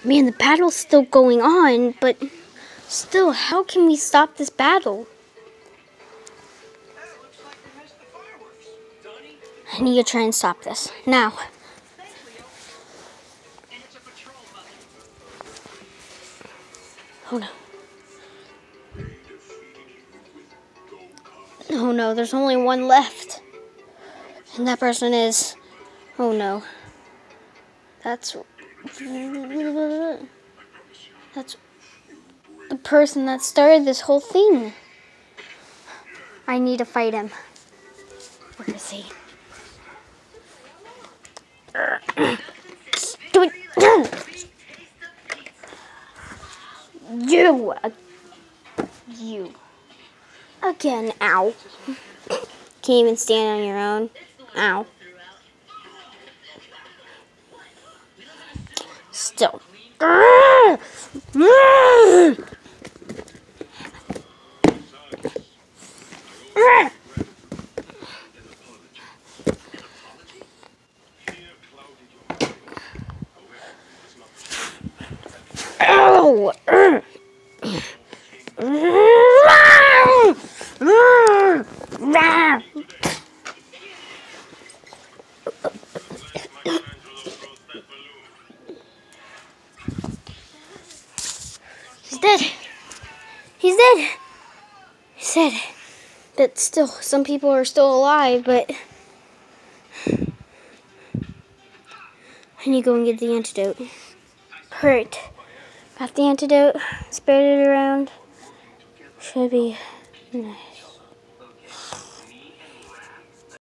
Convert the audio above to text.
Man, the battle's still going on, but still, how can we stop this battle? I need to try and stop this. Now. Oh no. Oh no, there's only one left. And that person is... Oh no. That's the person that started this whole thing. I need to fight him. Where is he? You. Again, ow. Can't even stand on your own. Ow. Still. Ow! He's dead. He's dead. He said that still some people are still alive, but I need to go and get the antidote. Hurt. Got the antidote. Spread it around. Should be nice.